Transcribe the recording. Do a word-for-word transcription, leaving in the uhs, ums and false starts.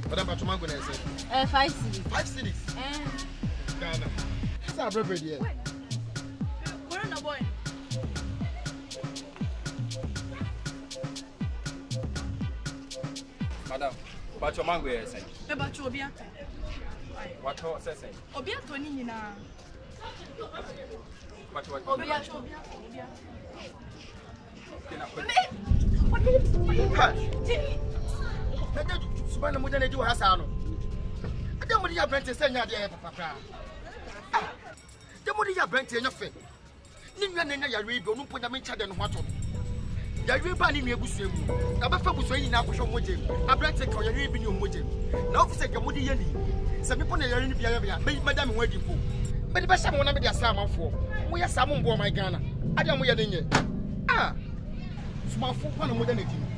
Madam Patomango na say. Eh five cities. Five cities. Eh. Ghana. What's our brother here? Corona boy. Madam, Patomango here say. E ba cho obi aka. What ho say say? Obi ato ni nyina. What what? Obi ato obi ato obi ato. Nanya subana mo jana di wa hasa no. Ade mo di ya brente se nya de papa pra. Ah. De mo di ya brente nya fe. Ni nwa nanya ya rebi onu ponya me ncha de no hoto. Ya rebi ba ni nwa ebusu egu. Na ba fa busu yi na akwohwo moje. Abrante ka ya rebi ni o moje. Na office ke mo di ye ni. Se me pona ya rebi bia ya bia. Me madam ho adi po. Me di ba sha mo na me di asa amanfo. Mo ya sa mo mbo my Ghana. Ade mo ye de nye. Ah. Small food, one of them.